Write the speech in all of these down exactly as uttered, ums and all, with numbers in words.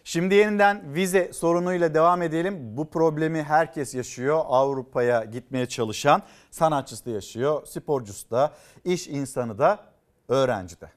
Şimdi yeniden vize sorunuyla devam edelim. Bu problemi herkes yaşıyor. Avrupa'ya gitmeye çalışan sanatçısı da yaşıyor, sporcusu da, iş insanı da, öğrenci de.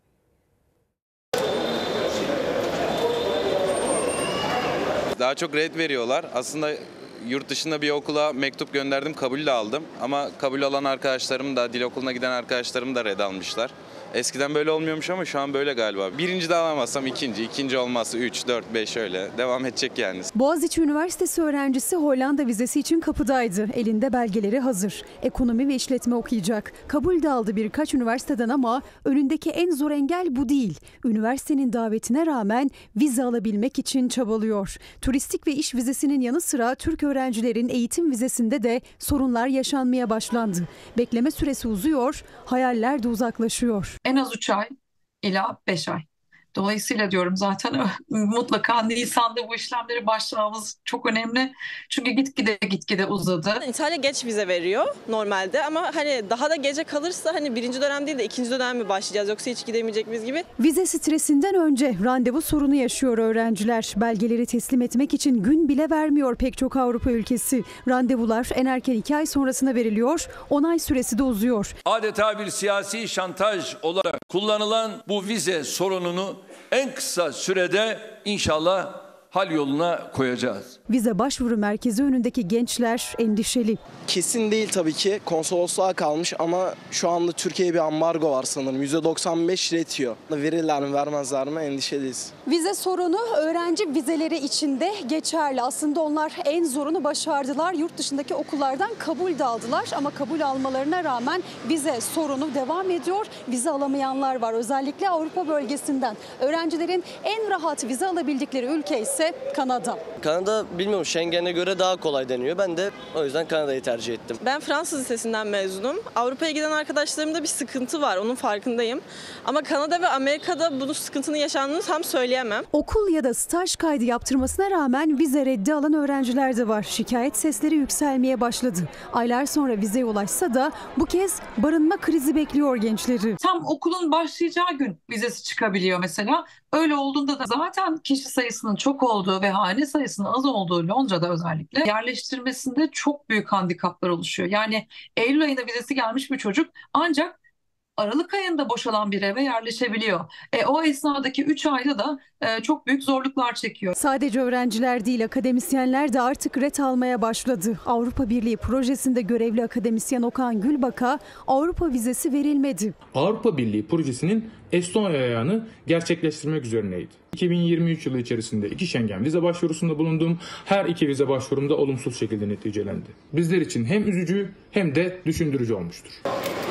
Daha çok red veriyorlar. Aslında yurt dışında bir okula mektup gönderdim, kabul de aldım. Ama kabul alan arkadaşlarım da, dil okuluna giden arkadaşlarım da red almışlar. Eskiden böyle olmuyormuş ama şu an böyle galiba. Birinci de alamazsam ikinci, ikinci olmazsa üç, dört, beş öyle devam edecek yani. Boğaziçi Üniversitesi öğrencisi Hollanda vizesi için kapıdaydı. Elinde belgeleri hazır. Ekonomi ve işletme okuyacak. Kabul de aldı birkaç üniversiteden ama önündeki en zor engel bu değil. Üniversitenin davetine rağmen vize alabilmek için çabalıyor. Turistik ve iş vizesinin yanı sıra Türk öğrencilerin eğitim vizesinde de sorunlar yaşanmaya başlandı. Bekleme süresi uzuyor, hayaller de uzaklaşıyor. En az üç ay ila beş ay. Dolayısıyla diyorum zaten mutlaka Nisan'da bu işlemleri başlamamız çok önemli. Çünkü gitgide gitgide uzadı. İtalya geç vize veriyor normalde ama hani daha da gece kalırsa hani birinci dönem değil de ikinci dönem mi başlayacağız yoksa hiç gidemeyecek miyiz gibi. Vize stresinden önce randevu sorunu yaşıyor öğrenciler. Belgeleri teslim etmek için gün bile vermiyor pek çok Avrupa ülkesi. Randevular en erken iki ay sonrasına veriliyor, onay süresi de uzuyor. Adeta bir siyasi şantaj olarak kullanılan bu vize sorununu en kısa sürede inşallah hal yoluna koyacağız. Vize başvuru merkezi önündeki gençler endişeli. Kesin değil tabii ki. Konsolosluğa kalmış ama şu anda Türkiye'ye bir ambargo var sanırım. yüzde doksan beş retiyor. Verirler mi vermezler mi endişeliyiz. Vize sorunu öğrenci vizeleri içinde geçerli. Aslında onlar en zorunu başardılar. Yurt dışındaki okullardan kabul de aldılar ama kabul almalarına rağmen vize sorunu devam ediyor. Vize alamayanlar var. Özellikle Avrupa bölgesinden. Öğrencilerin en rahat vize alabildikleri ülke ise Kanada. Kanada bilmiyorum Schengen'e göre daha kolay deniyor. Ben de o yüzden Kanada'yı tercih ettim. Ben Fransız lisesinden mezunum. Avrupa'ya giden arkadaşlarımda bir sıkıntı var. Onun farkındayım. Ama Kanada ve Amerika'da bunun sıkıntının yaşandığını tam söyleyemem. Okul ya da staj kaydı yaptırmasına rağmen vize reddi alan öğrenciler de var. Şikayet sesleri yükselmeye başladı. Aylar sonra vizeye ulaşsa da bu kez barınma krizi bekliyor gençleri. Tam okulun başlayacağı gün vizesi çıkabiliyor mesela. Öyle olduğunda da zaten kişi sayısının çok olduğu ve hane sayısının az olduğu Londra'da özellikle yerleştirmesinde çok büyük handikaplar oluşuyor. Yani Eylül ayında vizesi gelmiş bir çocuk ancak Aralık ayında boşalan bir eve yerleşebiliyor. E, o esnadaki üç ayda da e, çok büyük zorluklar çekiyor. Sadece öğrenciler değil, akademisyenler de artık ret almaya başladı. Avrupa Birliği projesinde görevli akademisyen Okan Gülbak'a Avrupa vizesi verilmedi. Avrupa Birliği projesinin Estonya ayağını gerçekleştirmek üzerineydi. iki bin yirmi üç yılı içerisinde iki Schengen vize başvurusunda bulundum. Her iki vize başvurumda olumsuz şekilde neticelendi. Bizler için hem üzücü hem de düşündürücü olmuştur.